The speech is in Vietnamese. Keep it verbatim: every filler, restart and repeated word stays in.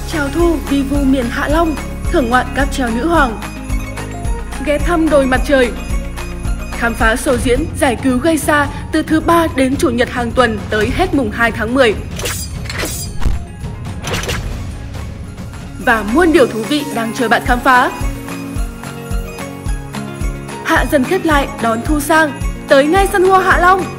Chào thu vi vu miền Hạ Long, thưởng ngoạn cáp treo nữ hoàng. Ghé thăm đồi mặt trời. Khám phá show diễn giải cứu gây xa từ thứ ba đến chủ nhật hàng tuần tới hết mùng hai tháng mười. Và muôn điều thú vị đang chờ bạn khám phá. Hạ dần khép lại đón thu sang, tới ngay săn hoa Hạ Long.